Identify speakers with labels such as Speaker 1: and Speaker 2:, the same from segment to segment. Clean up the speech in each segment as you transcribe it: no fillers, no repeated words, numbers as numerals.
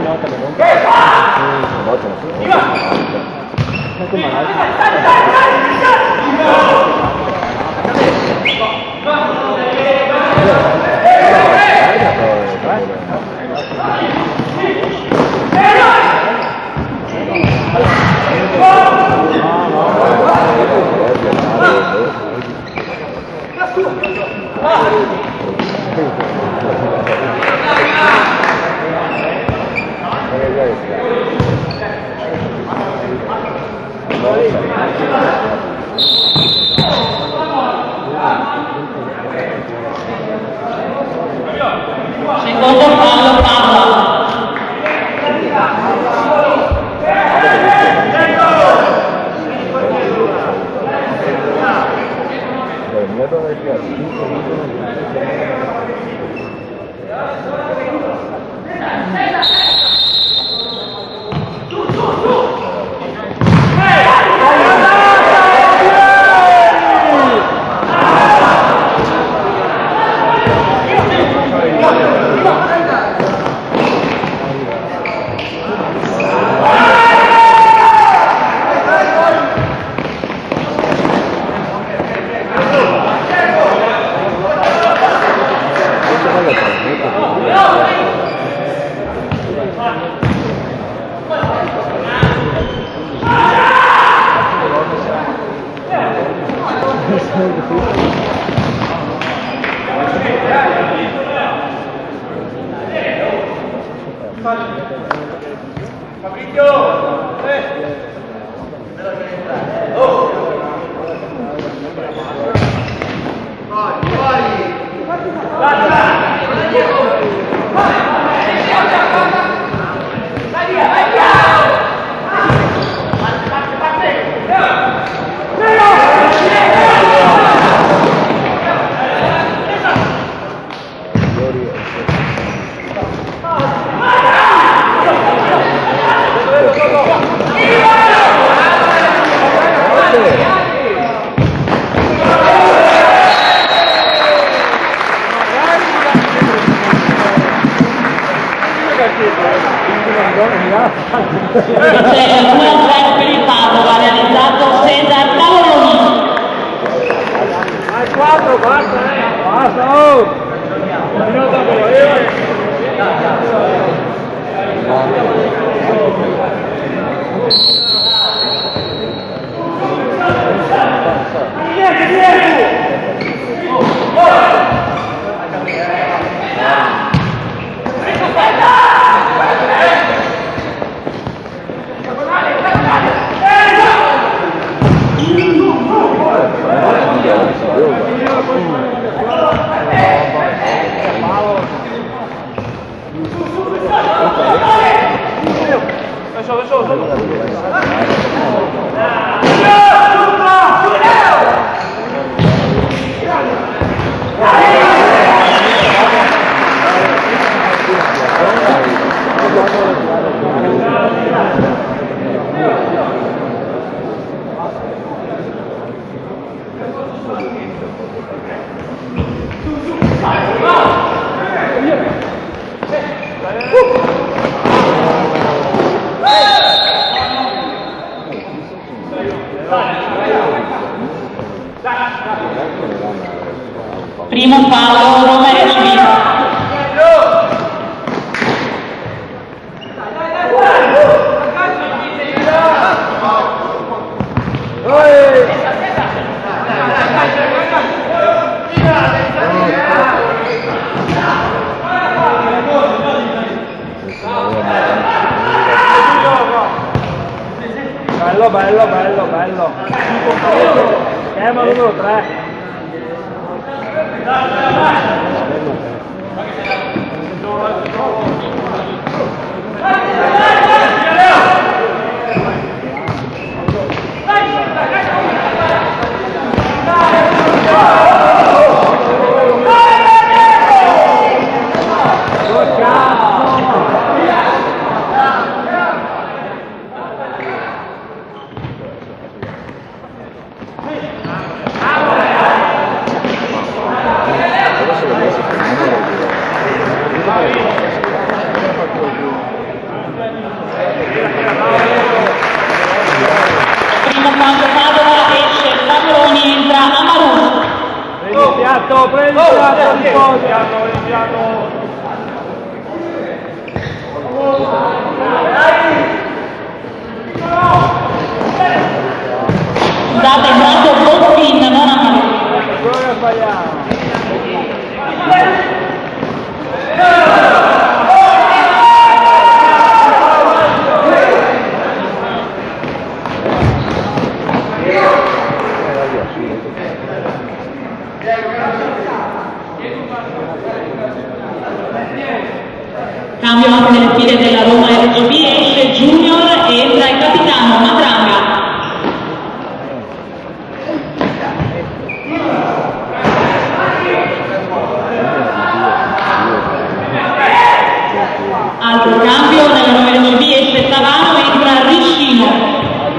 Speaker 1: Primo fallo, Roma e Civita.
Speaker 2: Bello. Schema numero 3.
Speaker 1: Scusate, è entrato Bottin, non Amarù.
Speaker 2: Quello che sbagliamo.
Speaker 1: Cambio anche nelle file della Roma RGB, esce Junior e entra il capitano Matranga. Altro cambio nella Roma RGB, esce Tavano, entra Riscino.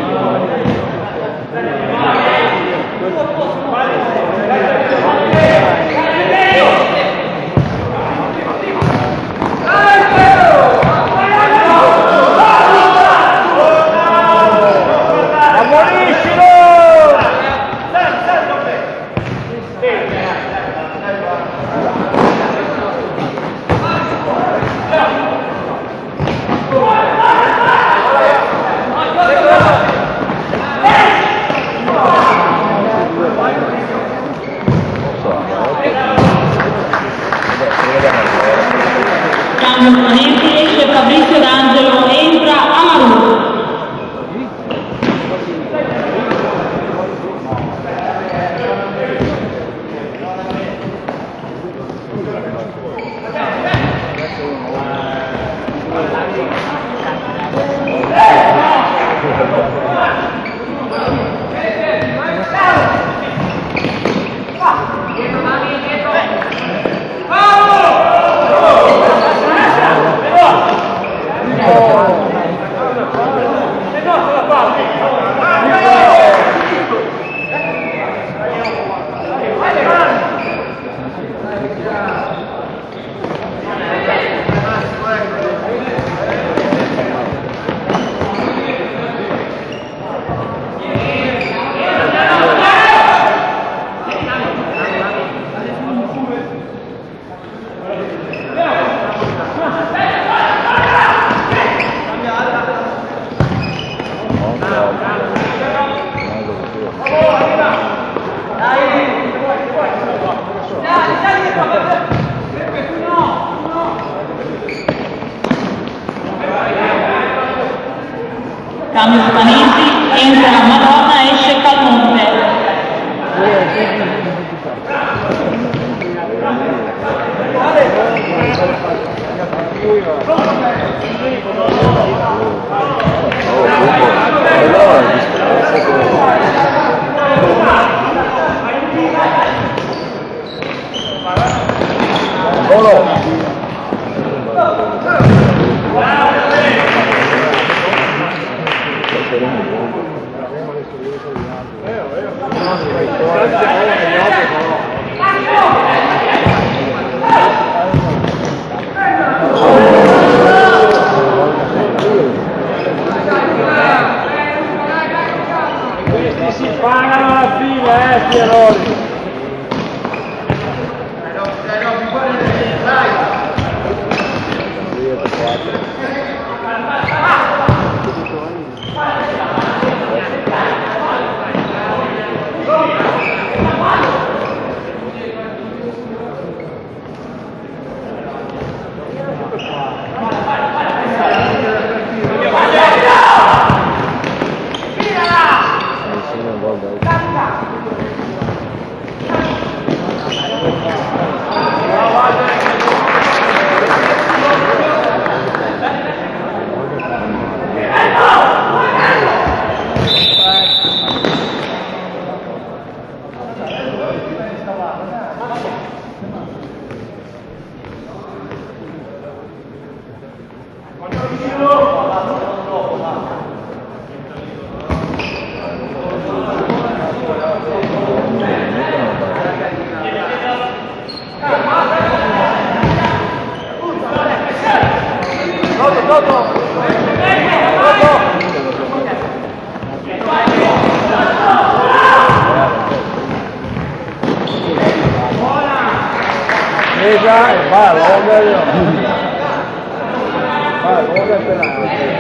Speaker 1: Cambio Spanetti, esce Fabrizio D'Angelo, entra Amarù. Cambio Spanetti, entra Madonna, esce Calmonte.
Speaker 2: Questi si pagano alla fine, sti errori. difesa e va all'onda. Va all'onda penale.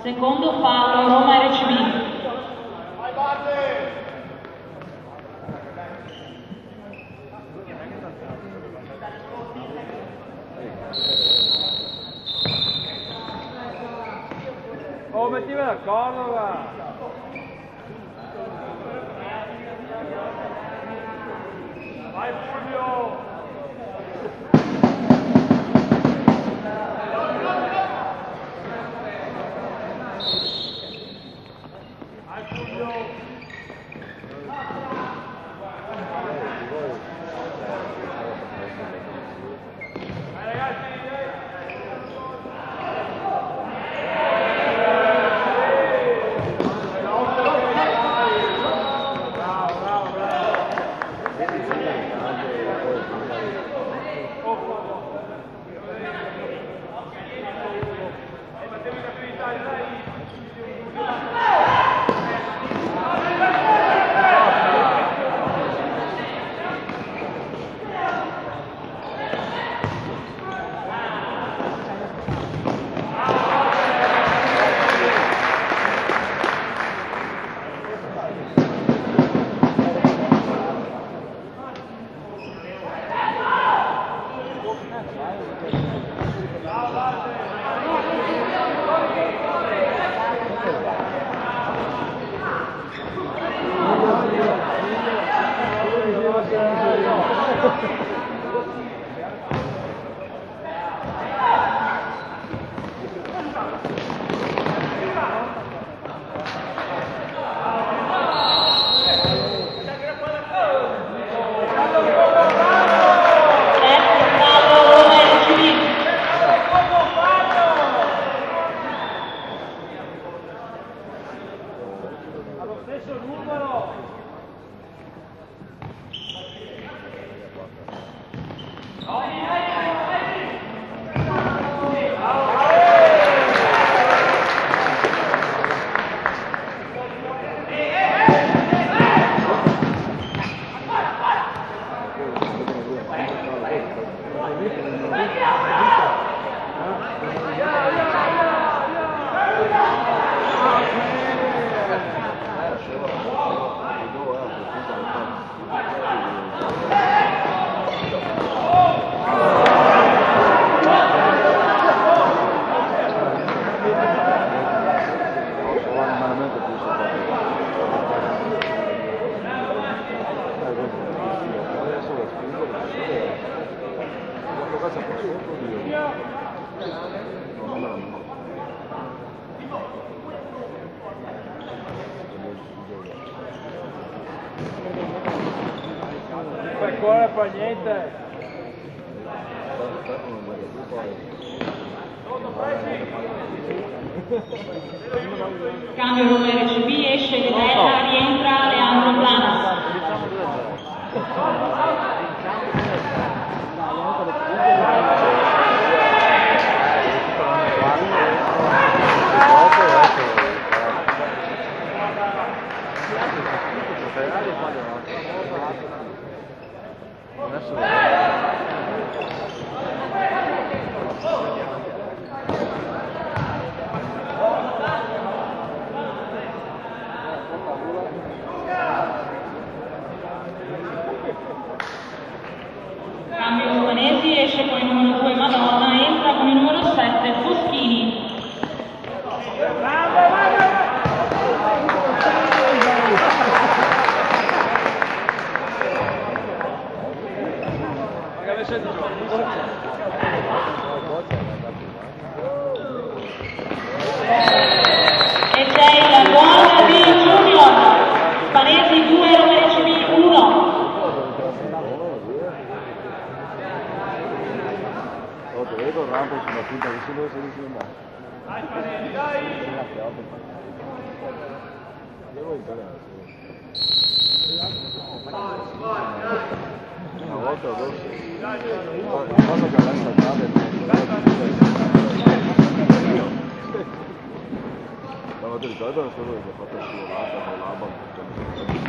Speaker 1: Secondo fallo Roma RCB.
Speaker 2: Oh, mettimi d'accordo, va! Vai Fulvio! Vai Fulvio! Vai ragazzi! Per cuore fa niente.
Speaker 1: Cambio Roma RCB, esce Vedella, rientra Leandro Planas. Cambio Romanesi, esce con il numero 2 Madonna, entra con il numero 7 Foschini. E c'è il gol di Junior. Spanesi 2, Roma RCB 1.
Speaker 2: Te vedo il rampo sulla punta che si deve selezionare. Dai, Panelli, dai! Una volta o due. Quando che l'hai saltata quando ti ricordo era solo che ho fatto scivolata con l'alba.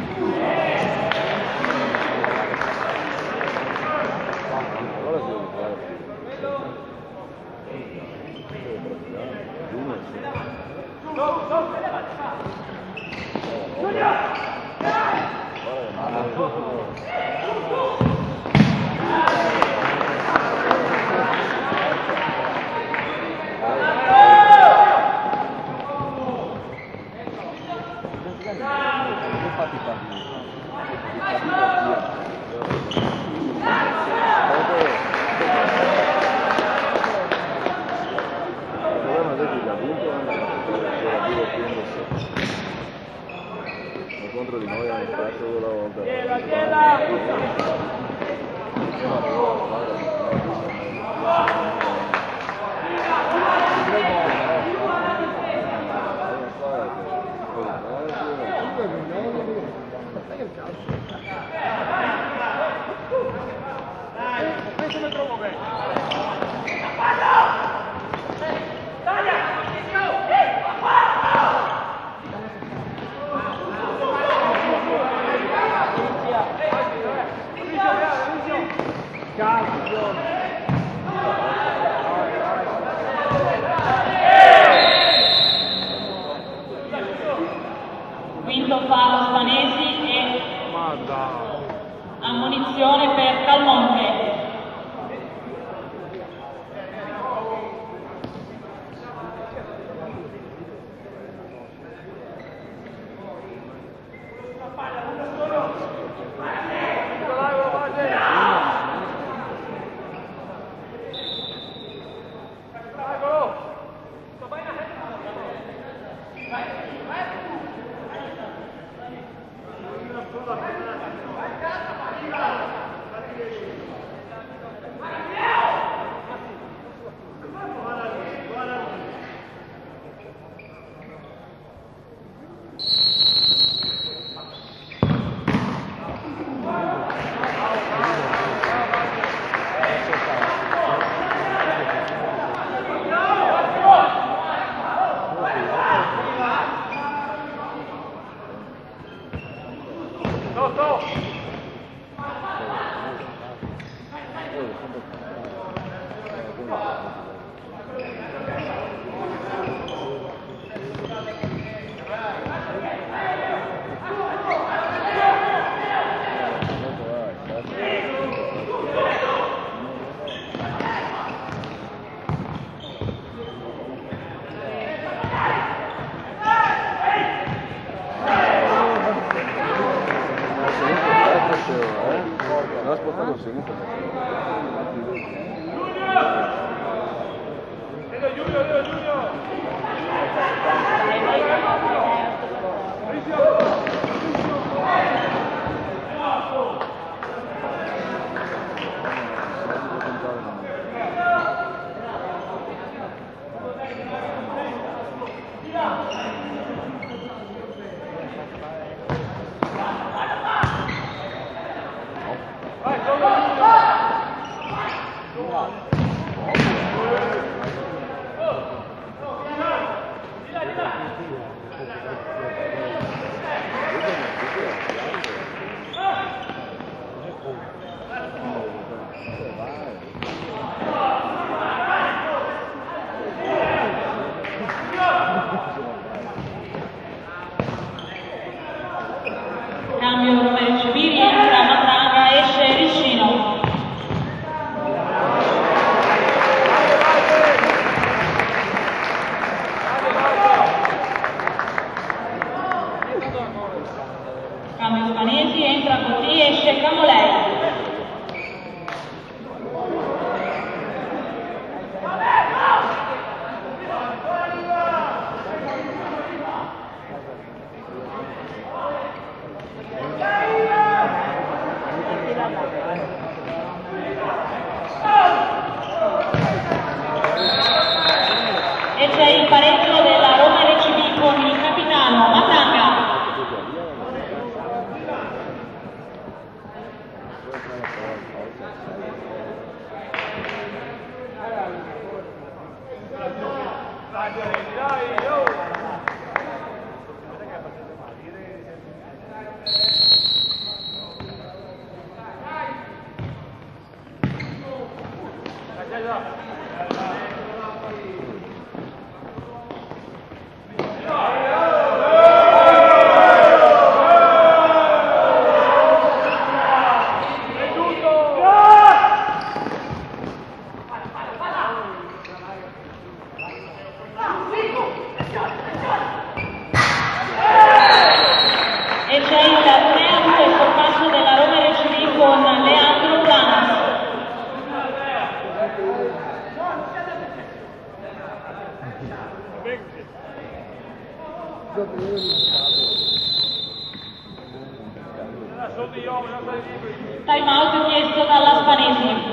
Speaker 2: Allora si deve fare. Contro di noi hanno fatto quella volta.
Speaker 1: Quinto fallo Spanesi e ammonizione per Calmonte. Cambio numero civili, entra Matranga, esce Riscino. Cambio Spanesi, entra Cotti, esce Camolei. E c'è il pareggio della Roma RCB con il capitano Matranga. Time out chiesto dalla Spanesi.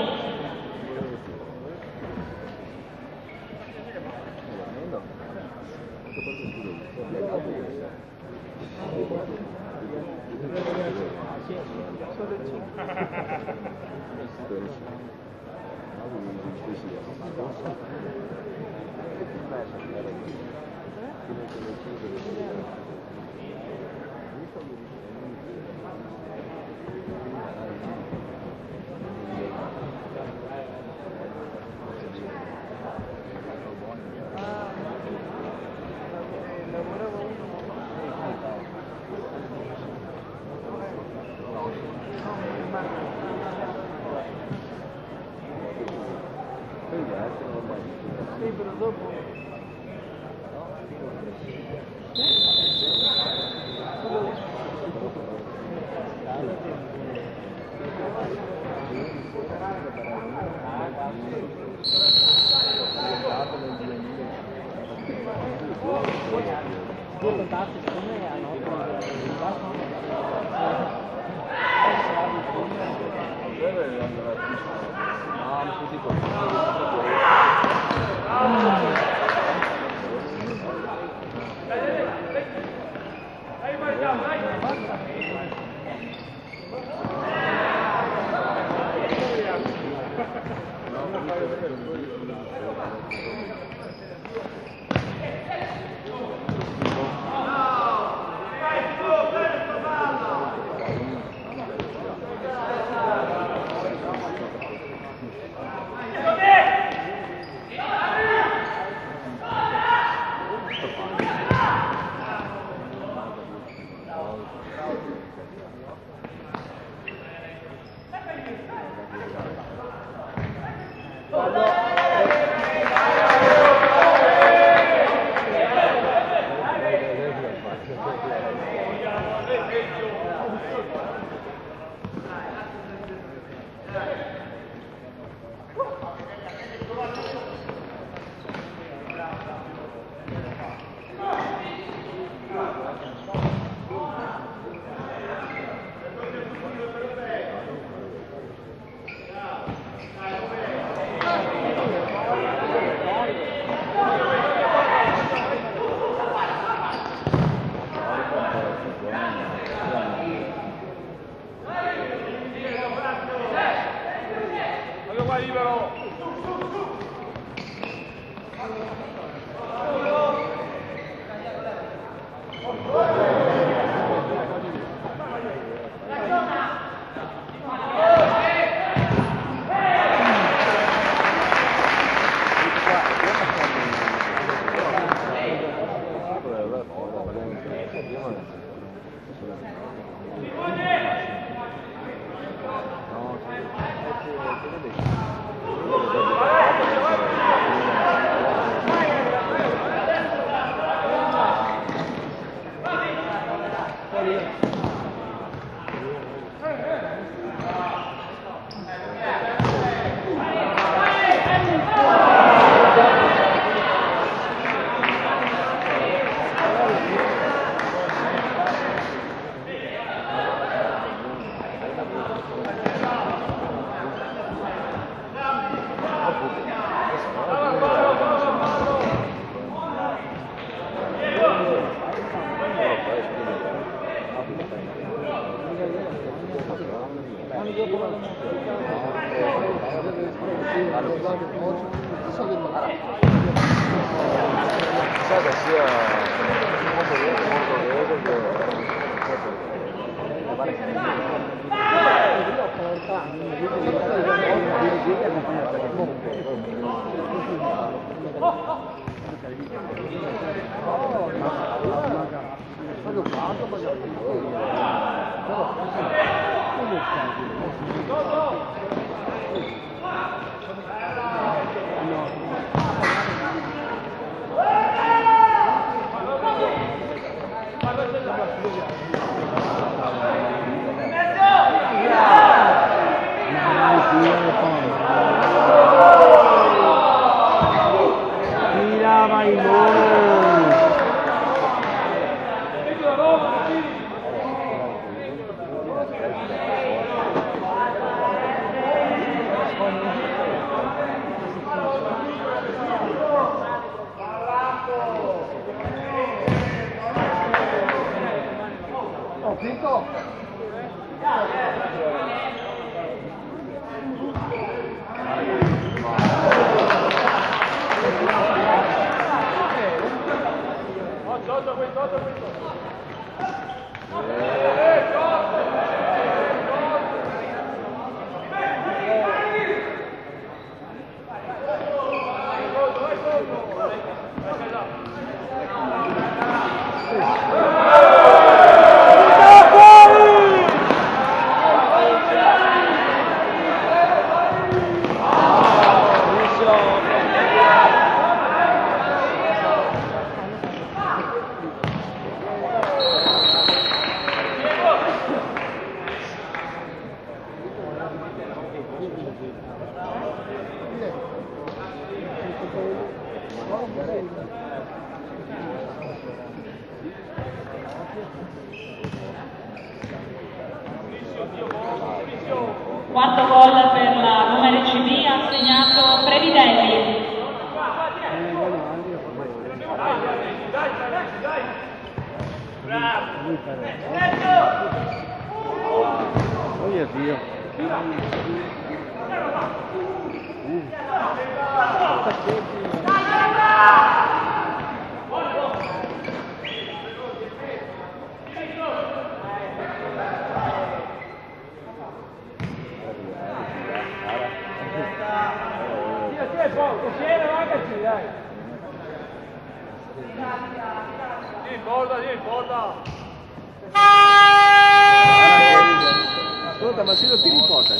Speaker 2: Nico!
Speaker 1: Quarto gol per la Roma RCB, ha segnato Previdelli.
Speaker 2: Oh mio Dio! Ascolta, ma se lo tiri in porta,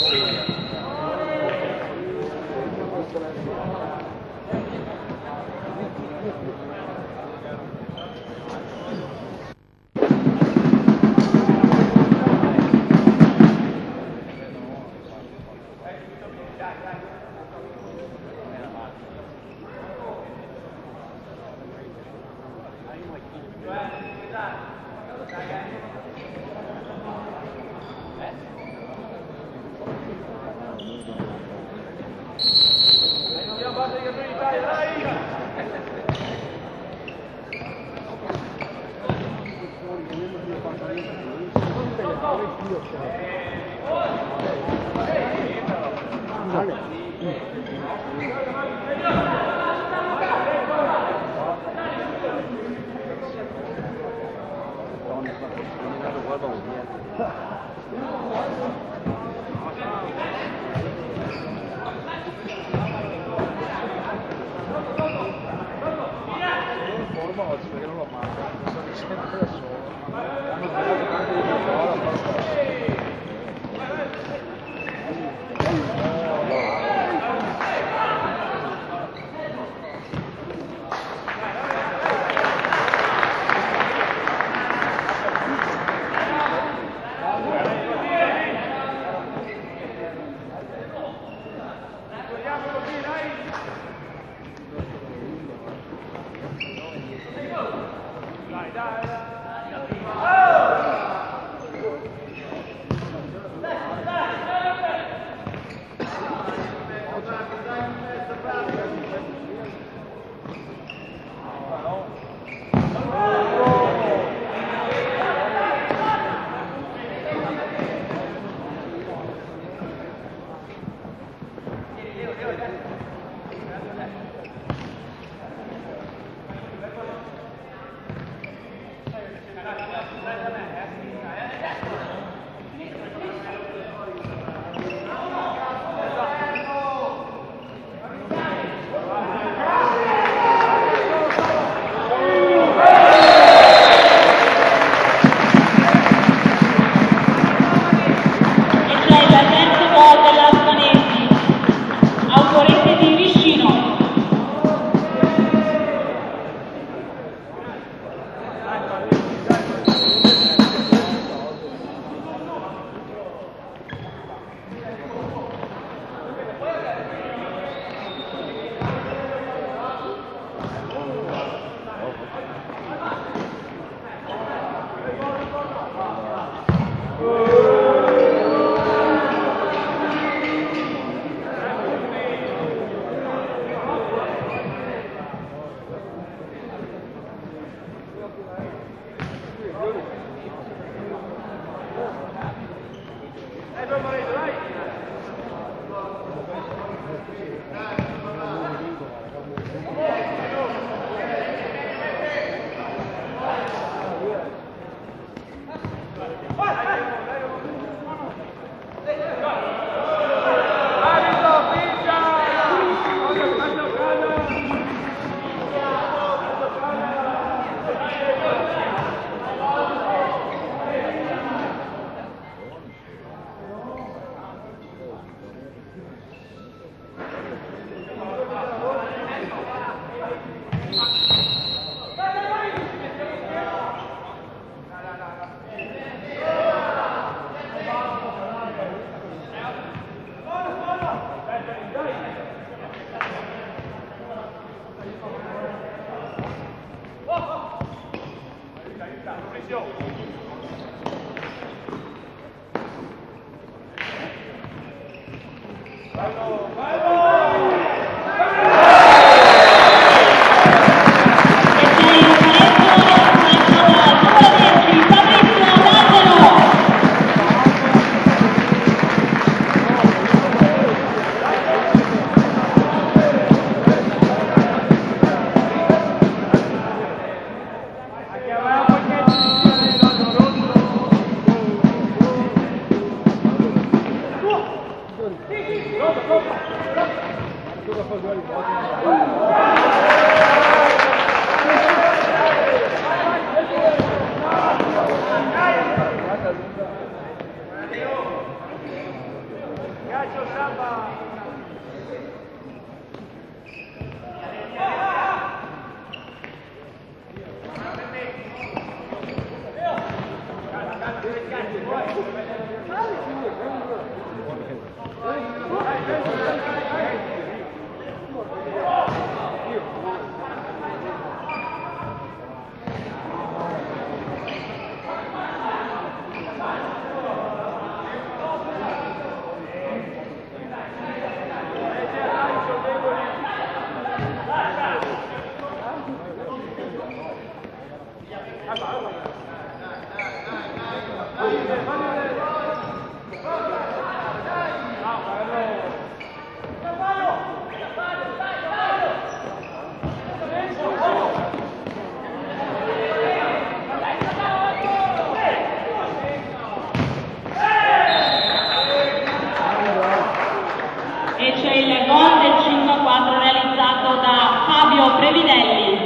Speaker 1: E c'è il gol del 5-4 realizzato da Fabio Previdelli.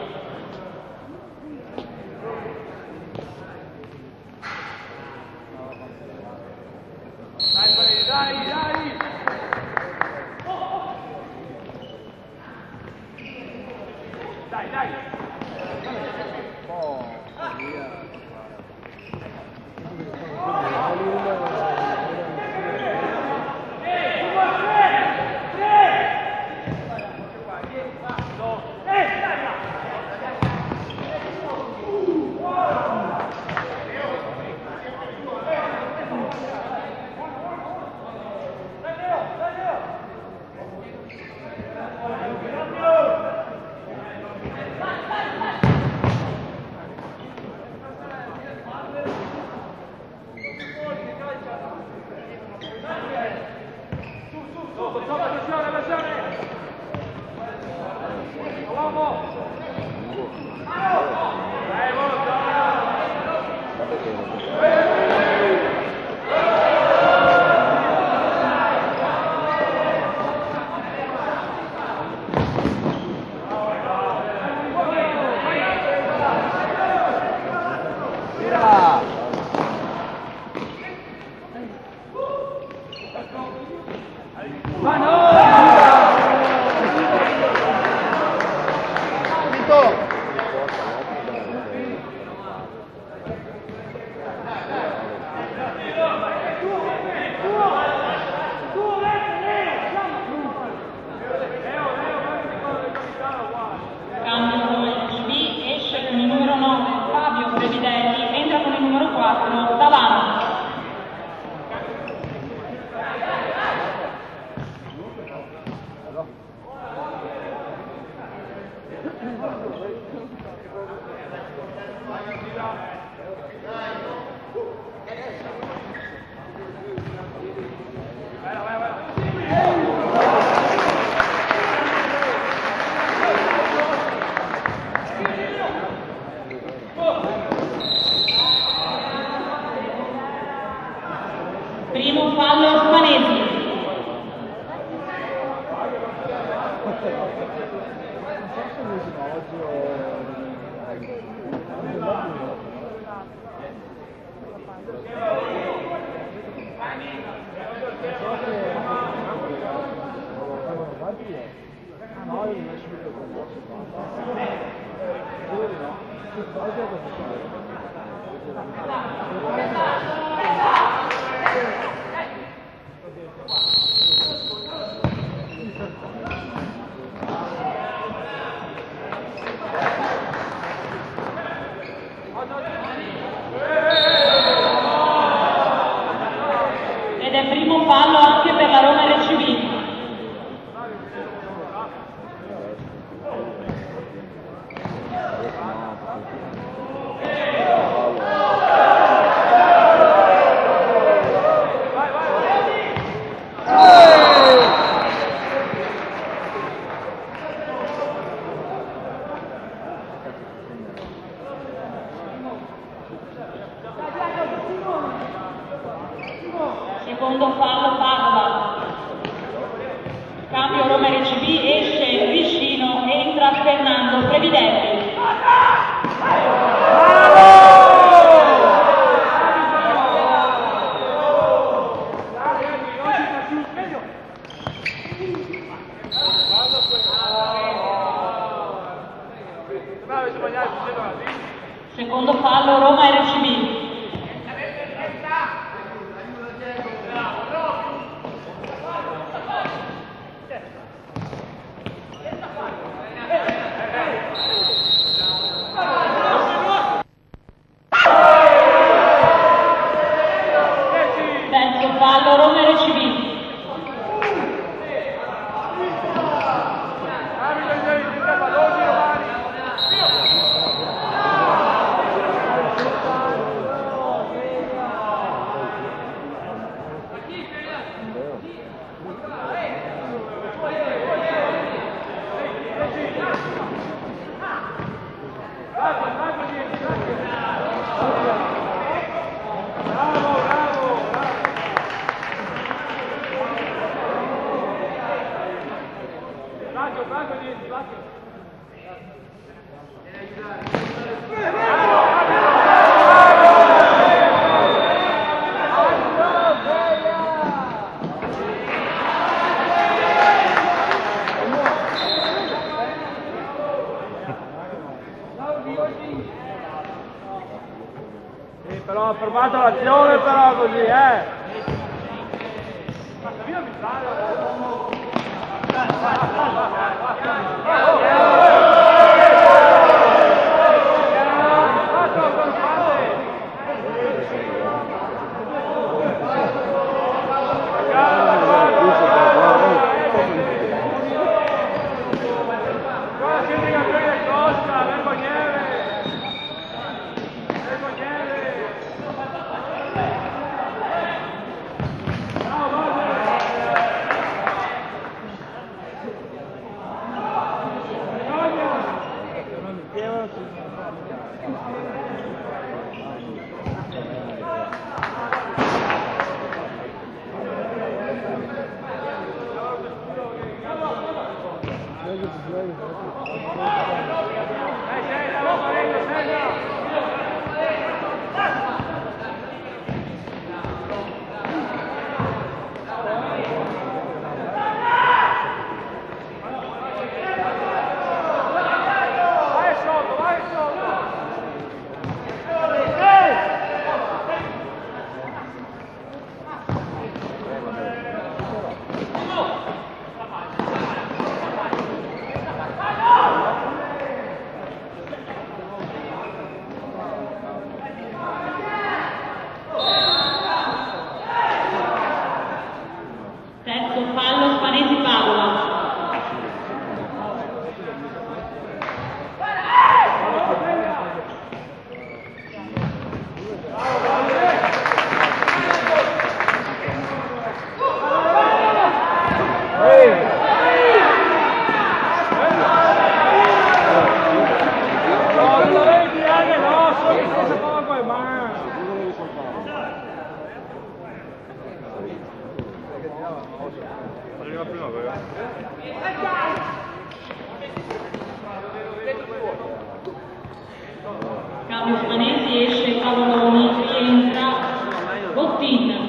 Speaker 1: Cambio con il GB, esce con il numero 9 Fabio Previdelli, entra con il numero 4 Davano. Primo fallo Spanesi.
Speaker 3: No, no, no.
Speaker 1: Secondo fallo Padova. Cambio Roma RCB, esce Vicino, entra Fernando Previdelli. Secondo fallo Roma RCB. Terzo fallo Roma RCB.
Speaker 2: Sì, però ha fermato l'azione però così,
Speaker 1: Terzo fallo Spanesi Padova. Cambio Spanesi, esce Cavoloni, rientra Bottin.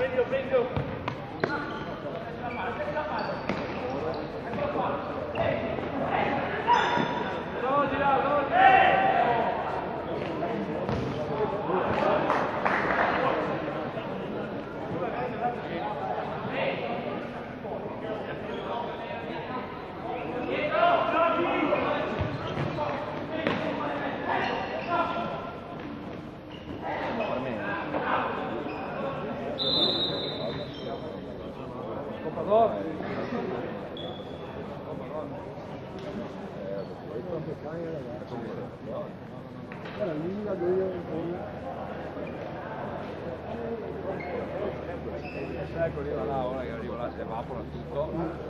Speaker 2: Ecco lì va là, ora che arriva là si evapora tutto.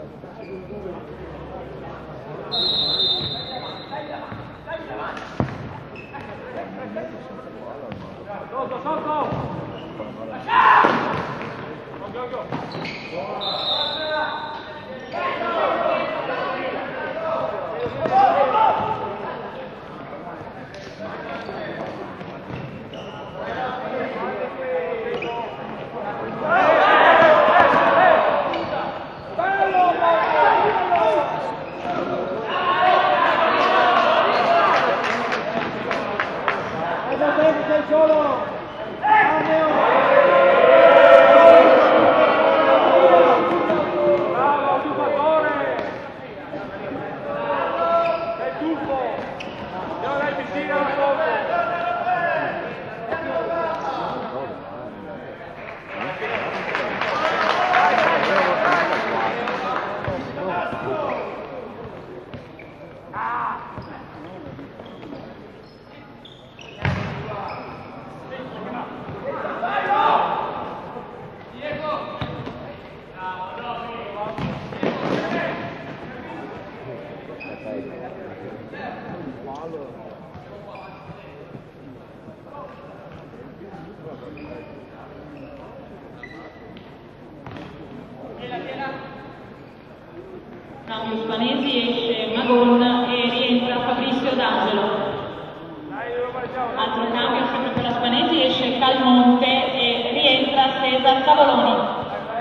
Speaker 1: Cambio Spanesi, esce Magon e rientra Fabrizio D'Angelo. Altro cambio sempre per la Spanesi, esce Calmonte e rientra Cesar Cavoloni.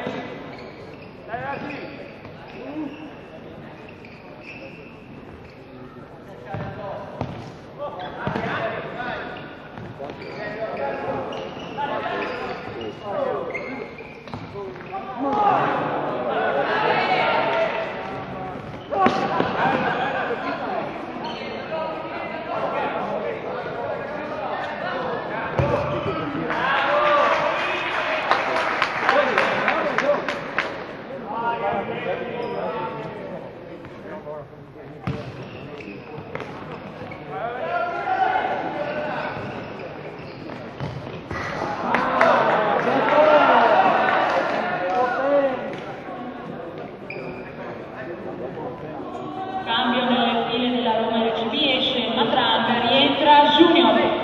Speaker 1: Cambio nelle file della Roma RCB, esce Matranga, rientra Junior.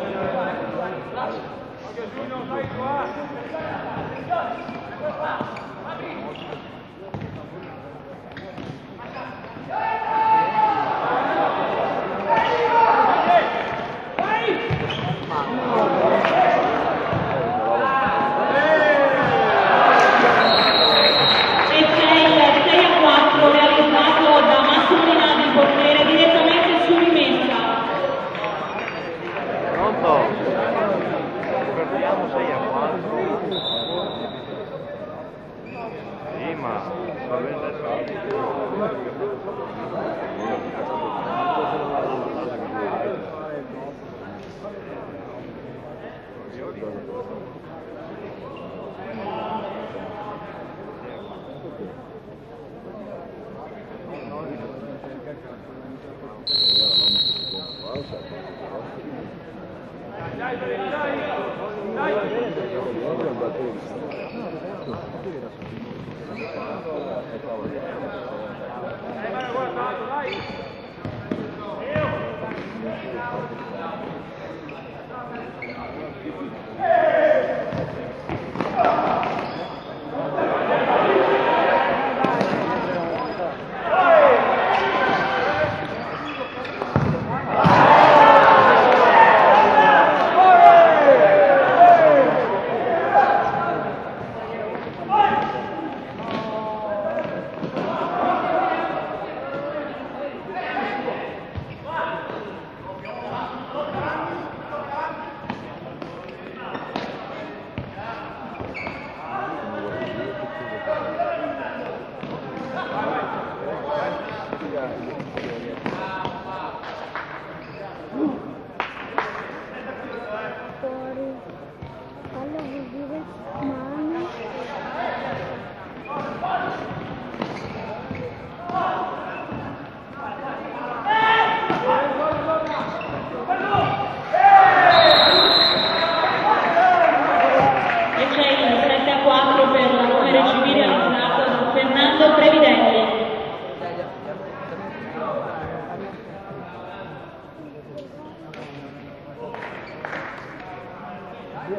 Speaker 2: Perdiamo 6-4. Sì, ma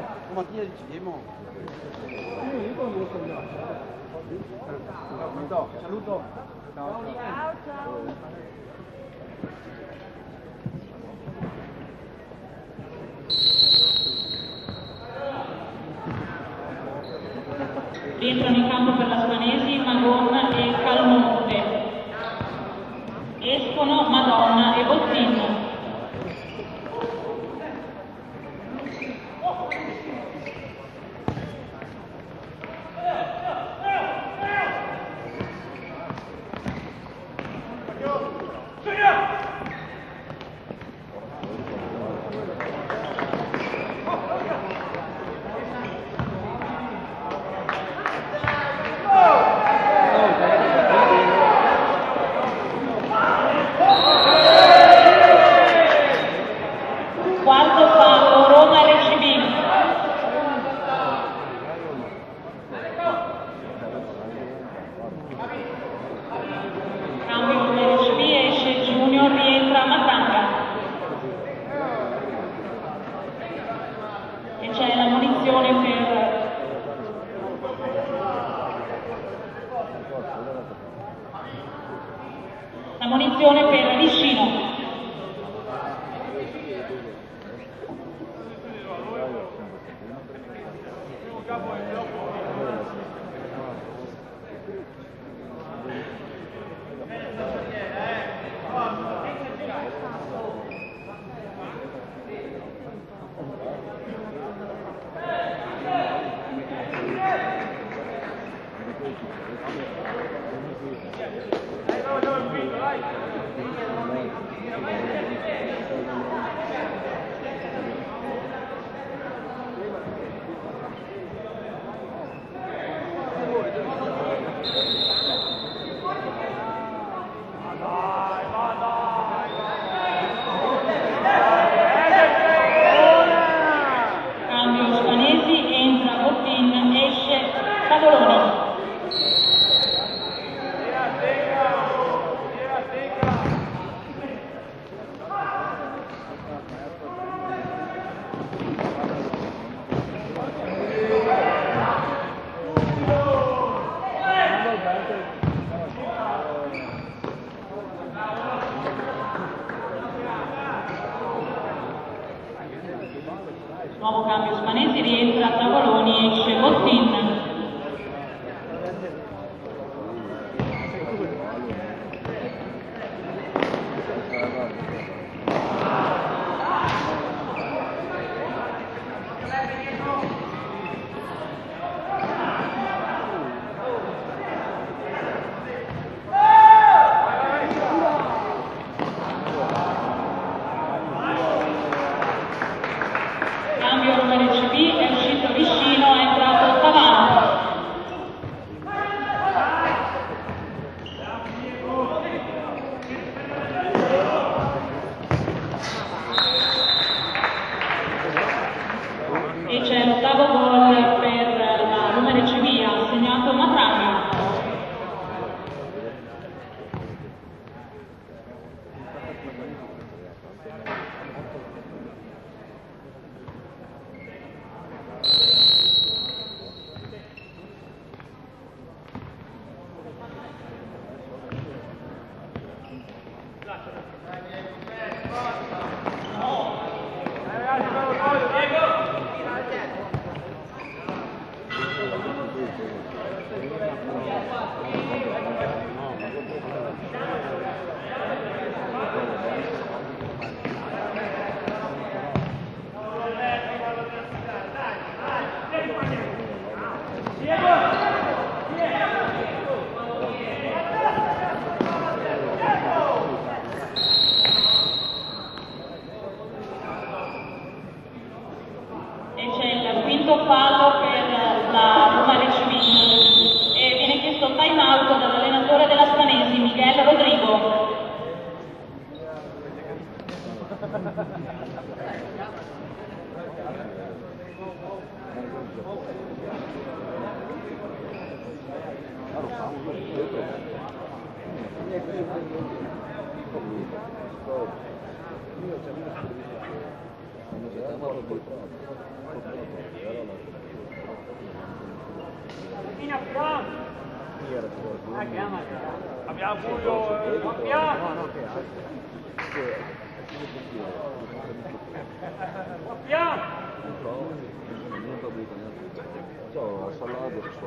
Speaker 2: Domattina decidiamo. Saluto. Ciao.
Speaker 1: Rientrano in campo per la Spanesi Magon e Calmonte. Escono Madonna e Bottin. Quarto fallo, Roma RCB. Cambio per RCB, esce Junior, rientra Matanga. E c'è la munizione per Riscino. Cambio Spanesi, entra Bottin, esce Tavoloni. Nuovo cambio Spanesi, rientra Tavoloni, esce Bottin. Cambio Roma RCB, è uscito Riscino, è entrato Tavano. E c'è l'ottavo gol per la Roma RCB, ha segnato Matranga. E c'è il quinto fallo per la Roma RCB e viene chiesto time out dall'allenatore della Spanesi, Miguel Rodrigo.
Speaker 3: Abbiamo buio,
Speaker 2: So, salato so,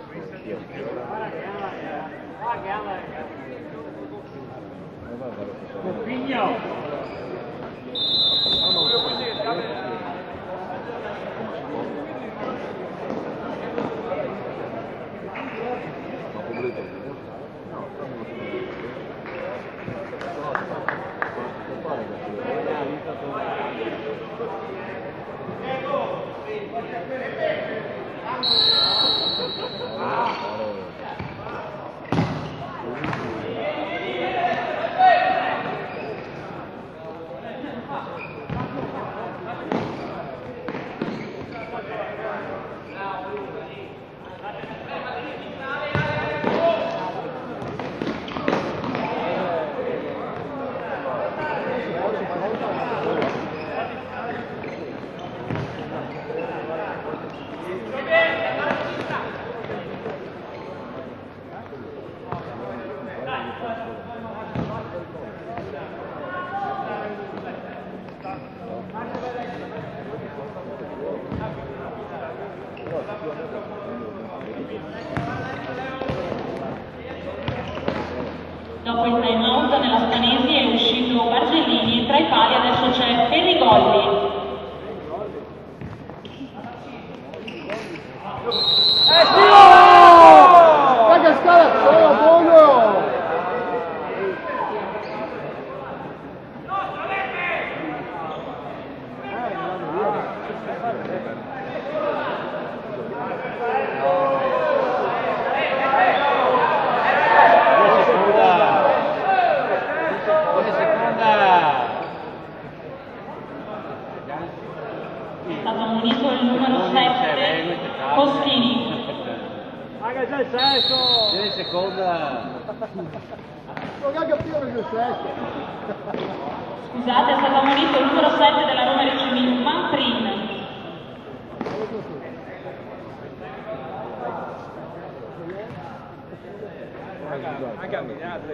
Speaker 1: Dopo il time out nella Spanesi è uscito Bargellini e tra i pali adesso c'è Perigolli.
Speaker 2: Raga, scala, buono!
Speaker 1: È stato ammonito il numero 7, Foschini.
Speaker 3: Raga, già il sesto!
Speaker 2: Vieni seconda! Non ho capito il sesto!
Speaker 1: Scusate, è stato ammonito il numero 7 della Roma RCB, Manfrin.
Speaker 3: Anche a Milano,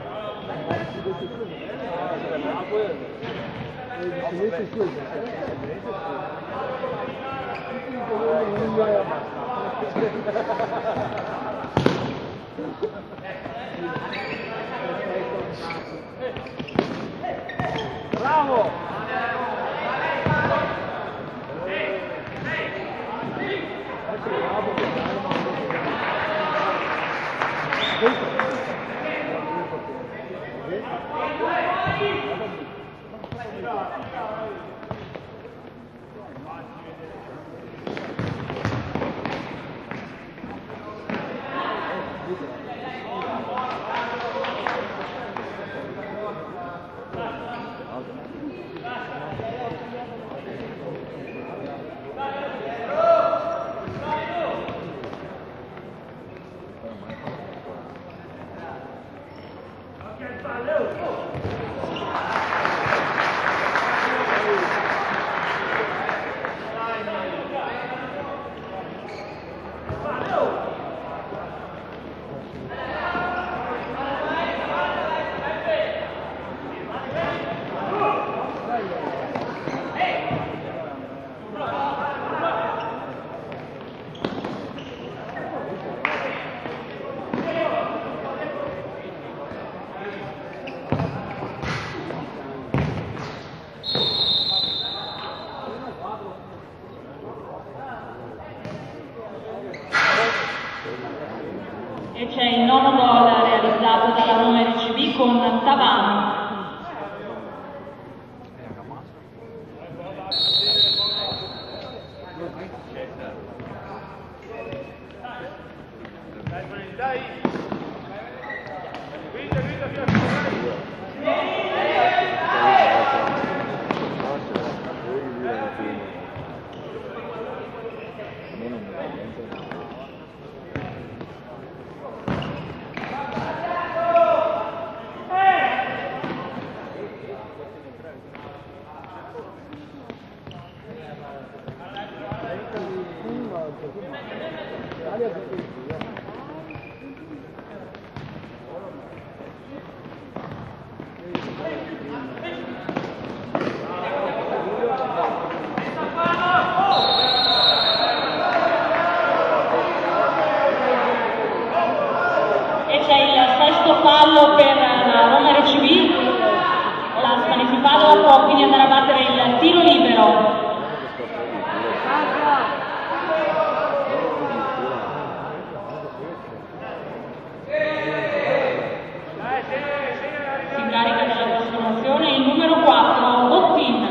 Speaker 3: bravo!
Speaker 1: E c'è il nono gol realizzato dalla Roma RCB con Tavano. E c'è il sesto fallo per la Roma RCB, la Spalletti Padova può quindi andare a battere il tiro libero. Si incarica della trasformazione il numero 4, Bottin.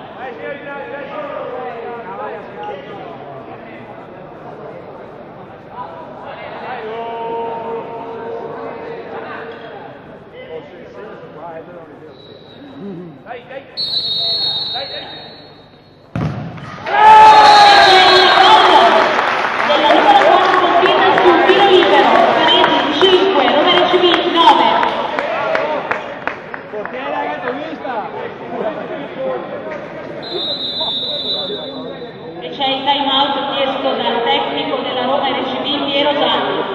Speaker 1: Della numero 4 Bottin sul tiro libero, Pareti 5, Roma RCB 9. E c'è il time out chiesto dal tecnico della Roma RCB Piero Gianni.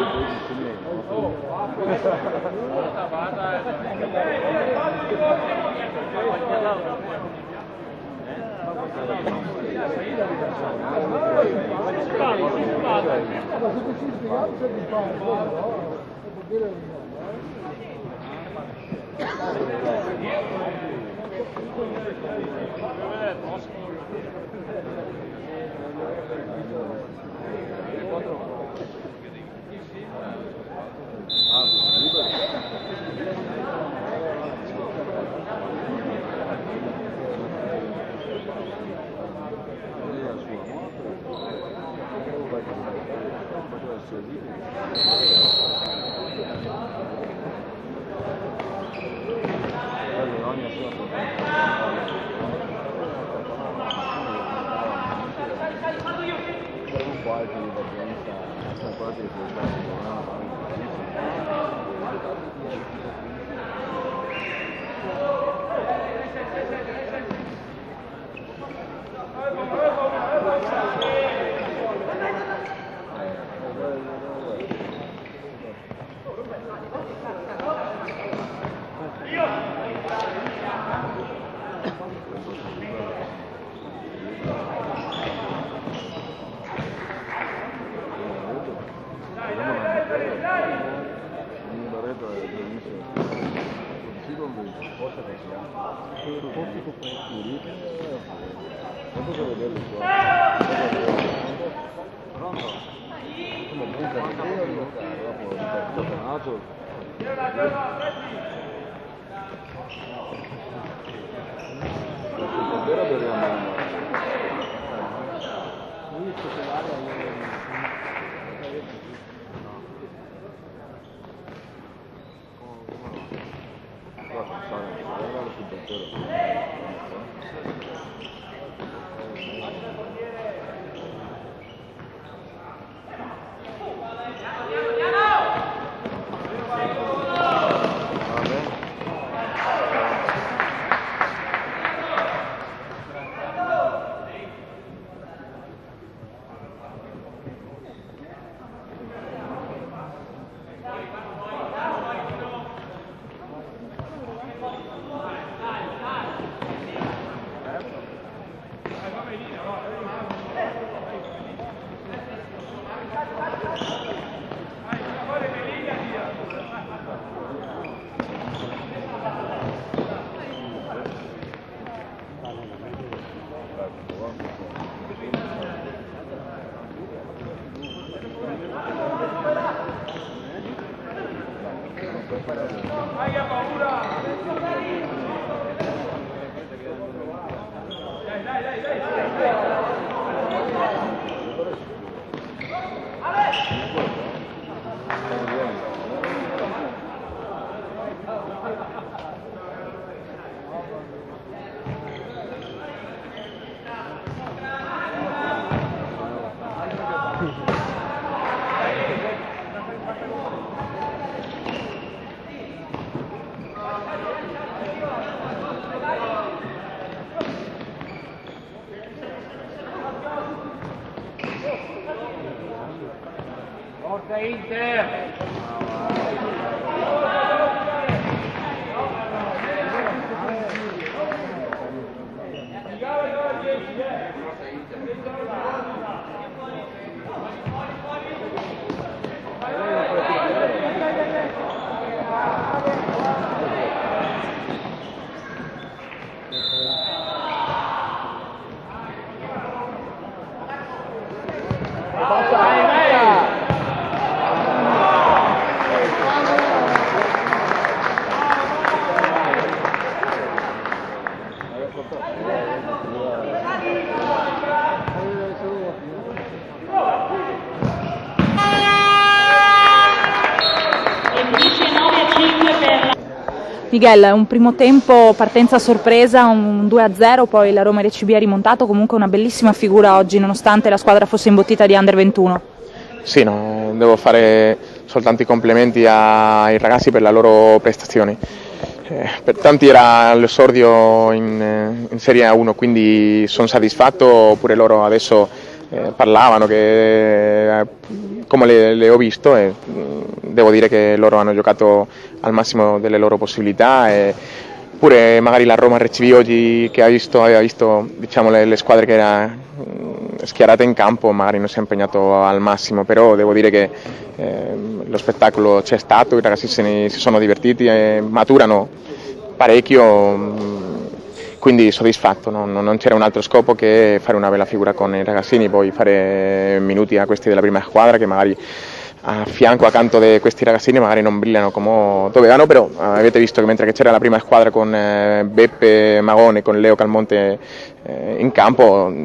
Speaker 3: Forza Inter!
Speaker 1: Miguel, un primo tempo, partenza sorpresa, un 2-0, poi la Roma RCB ha rimontato, comunque una bellissima figura oggi nonostante la squadra fosse imbottita di Under 21.
Speaker 4: Sì, no, devo fare soltanto i complimenti ai ragazzi per la loro prestazione. Per tanti era l'esordio in Serie A1, quindi sono soddisfatto, pure loro adesso parlavano che come le ho visto e devo dire che loro hanno giocato al massimo delle loro possibilità e pure magari la Roma RCB oggi che aveva visto diciamo, le squadre che era schierate in campo magari non si è impegnato al massimo, però devo dire che lo spettacolo c'è stato, i ragazzi si sono divertiti e maturano parecchio. Quindi soddisfatto, non c'era un altro scopo che fare una bella figura con i ragazzini, poi fare minuti a questi della prima squadra che magari a fianco, accanto di questi ragazzini magari non brillano come dovevano, però avete visto che mentre c'era la prima squadra con Beppe Magone e con Leo Calmonte in campo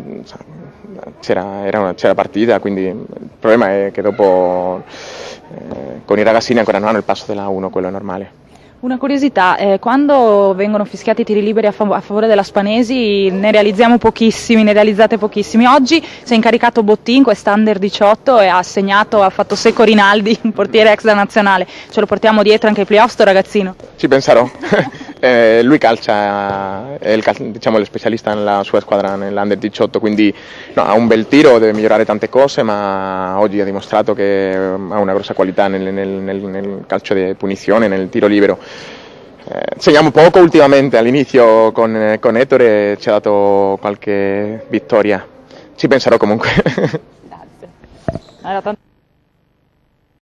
Speaker 4: c'era partita, quindi il problema è che dopo con i ragazzini ancora non hanno il passo della A1, quello è normale.
Speaker 1: Una curiosità, quando vengono fischiati i tiri liberi a favore della Spanesi ne realizzate pochissimi. Oggi si è incaricato Bottin, questa Under 18 e ha fatto secco Rinaldi, un portiere ex da nazionale. Ce lo portiamo dietro anche ai playoff sto ragazzino?
Speaker 4: Ci penserò. Lui calcia, è diciamo, lo specialista nella sua squadra nell'Under 18, quindi no, ha un bel tiro, deve migliorare tante cose, ma oggi ha dimostrato che ha una grossa qualità nel calcio di punizione, nel tiro libero. Segniamo poco ultimamente, all'inizio con Ettore ci ha dato qualche vittoria, ci penserò comunque.
Speaker 1: Grazie.